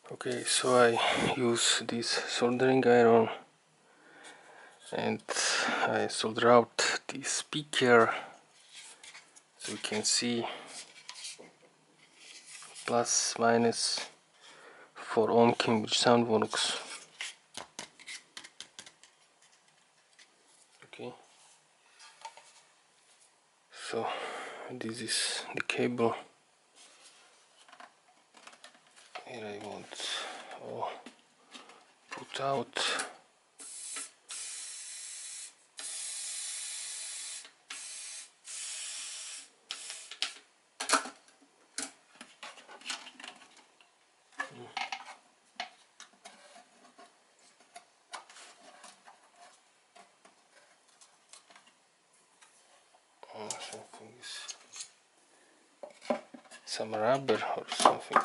Okay, so I use this soldering iron and I solder out the speaker, so you can see plus minus for on Cambridge Soundworks. Okay, so this is the cable. Here I want put out. Something is some rubber or something.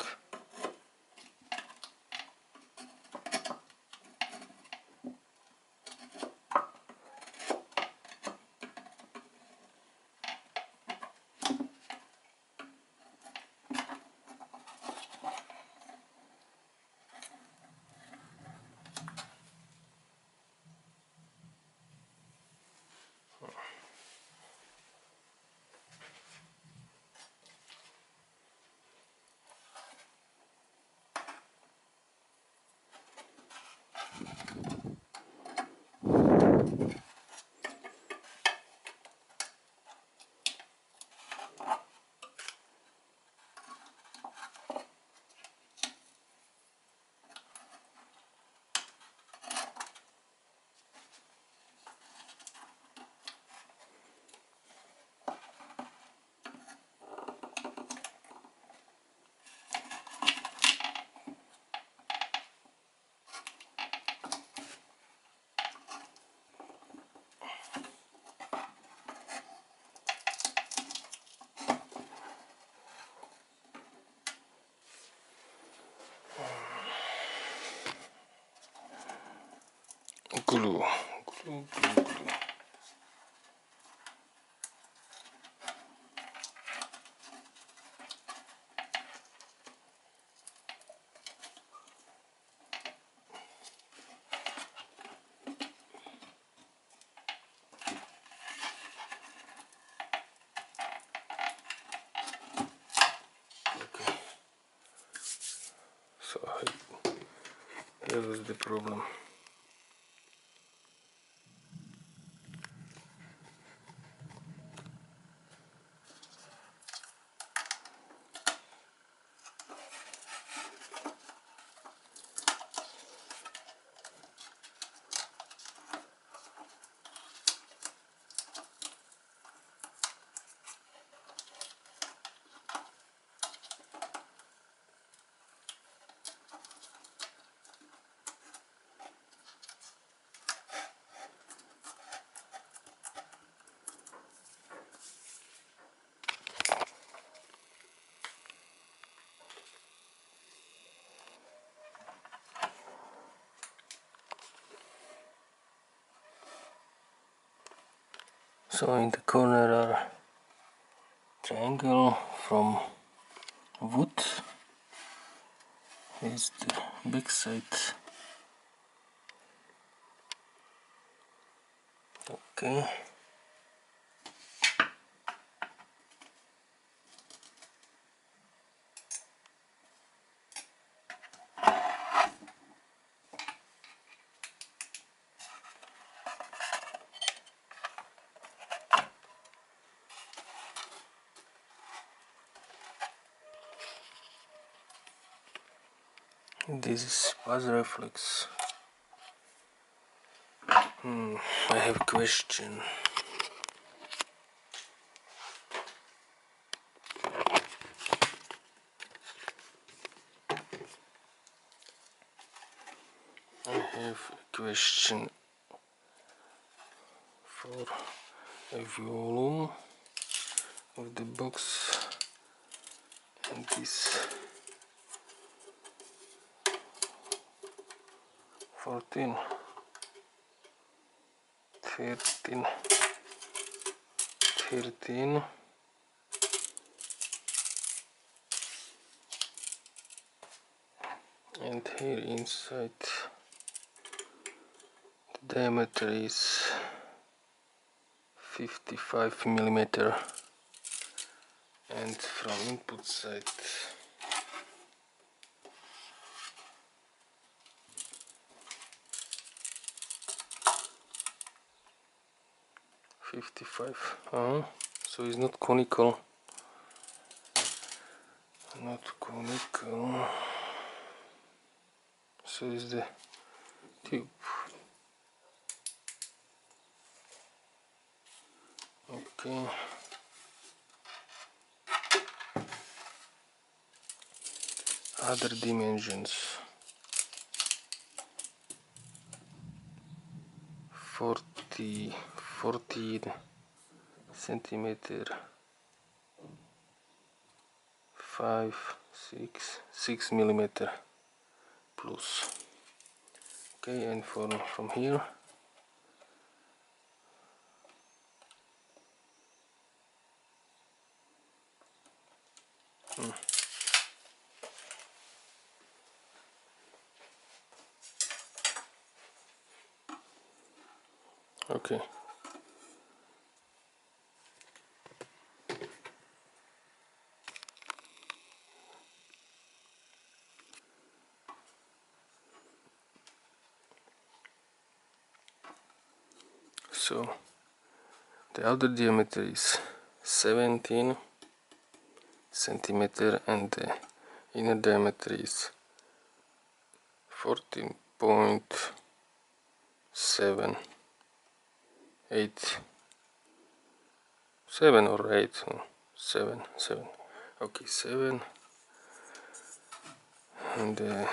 Glue. Okay. So here was the problem. So in the corner are triangle from wood. Here's the back side. Okay. This is buzz reflex. I have a question. I have a question for a volume of the box and this 14, 13, 13. and here inside the diameter is 55 millimeter, and from input side 55. So it's not conical, so is the tube. Okay, other dimensions: 14 centimeter, 6 millimeter plus. Okay, and from here okay. So the outer diameter is 17 centimeter and the inner diameter is 14.78, 7 or 8, 7, okay, 7, and the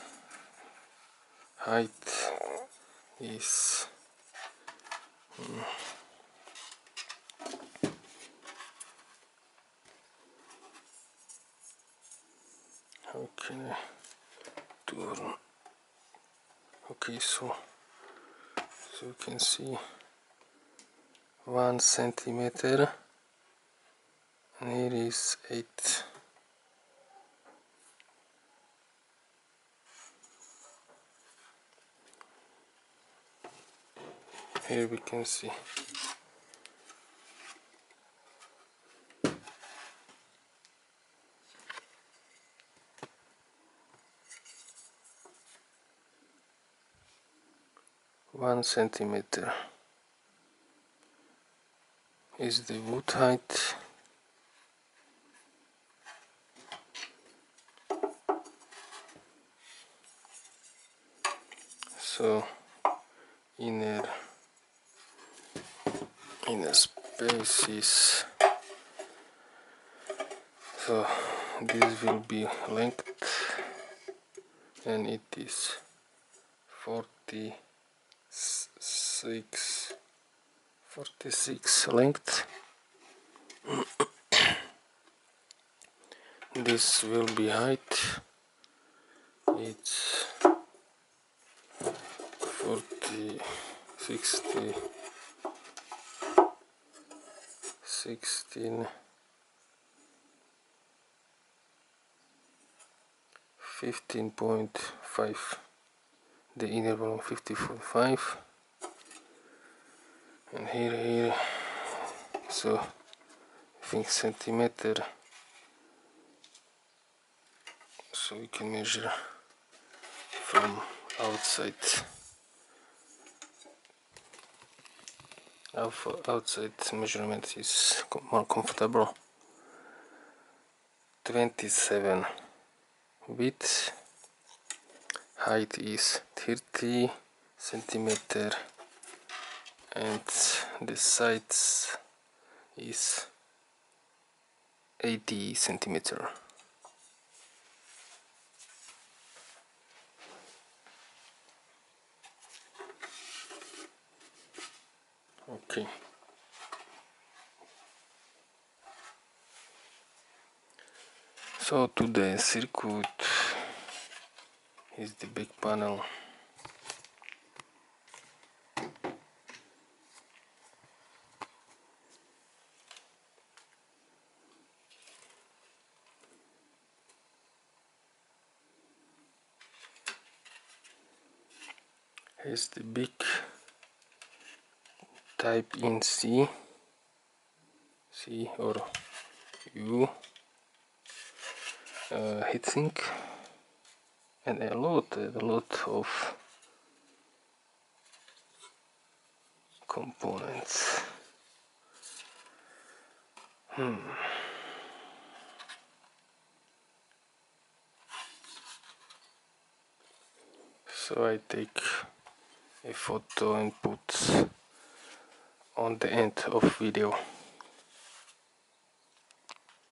height is how can I turn? Okay, so you can see 1 centimeter, and here is 8. Here we can see 1 centimeter is the wood height, so inner space is, so this will be length, and it is 46 length. This will be height, it's 40, 60, 16, 15.5, the inner volume 50.5, and here, so I think centimeter, so we can measure from outside. Outside measurement is more comfortable. 27 width, height is 30 centimeter, and the sides is 80 centimeter. Okay. So to the circuit is the big panel. Here's the big Type in C or U heatsink, and a lot of components. So I take a photo and put on the end of video.